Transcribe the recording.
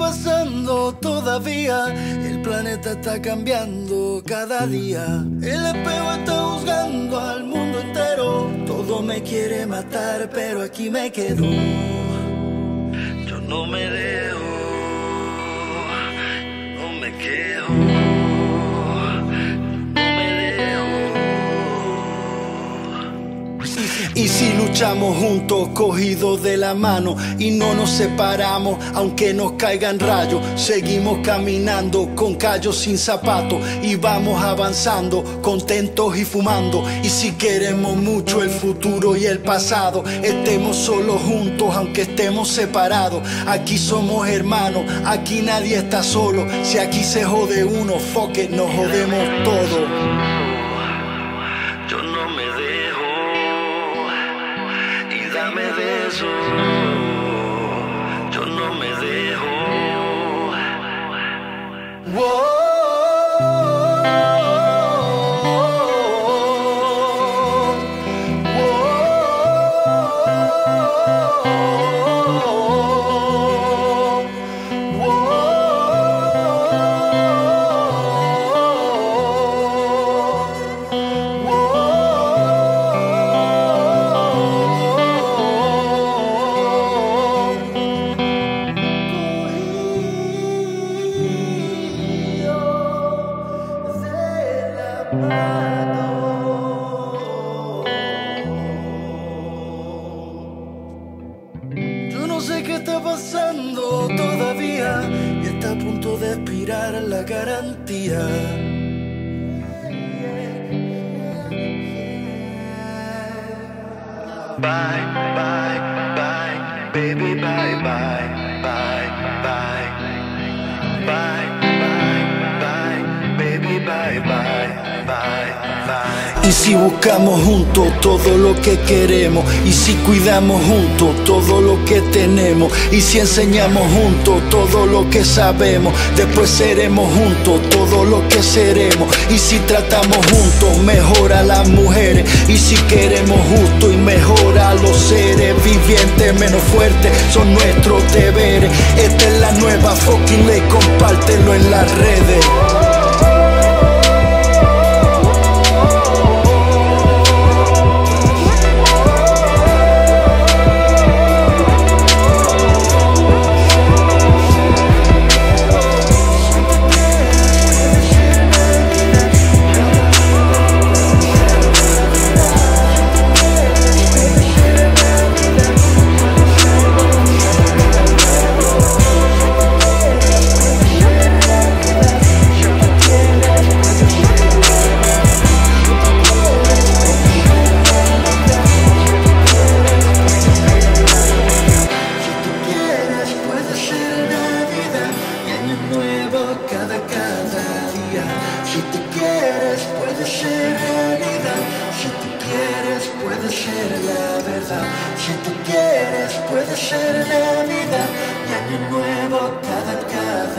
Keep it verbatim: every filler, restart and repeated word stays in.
pasando todavía. El planeta está cambiando cada día. El espejo está juzgando al mundo entero. Todo me quiere matar, pero aquí me quedo. Yo no me dejo, no me quejo. Y si luchamos juntos, cogidos de la mano, y no nos separamos, aunque nos caigan rayos, seguimos caminando con callos sin zapatos, y vamos avanzando, contentos y fumando. Y si queremos mucho el futuro y el pasado, estemos solos juntos, aunque estemos separados. Aquí somos hermanos, aquí nadie está solo. Si aquí se jode uno, fuck it, nos jodemos todos. Yo no me dejo. Dame de eso, yo no me dejo. Whoa. Yo no sé qué está pasando todavía, y está a punto de expirar la garantía. Bye, bye, bye, baby, bye, bye, bye, bye, bye, bye, bye, baby, bye, bye, bye, bye. Y si buscamos juntos todo lo que queremos, y si cuidamos juntos todo lo que tenemos, y si enseñamos juntos todo lo que sabemos, después seremos juntos todo lo que seremos. Y si tratamos juntos mejor a las mujeres, y si queremos justo y mejor a los seres vivientes, menos fuertes son nuestros deberes. Esta es la nueva fucking ley, compártelo en las redes. Si tú quieres, puede ser realidad. Si tú quieres, puede ser la verdad. Si tú quieres, puede ser Navidad y año nuevo cada cada.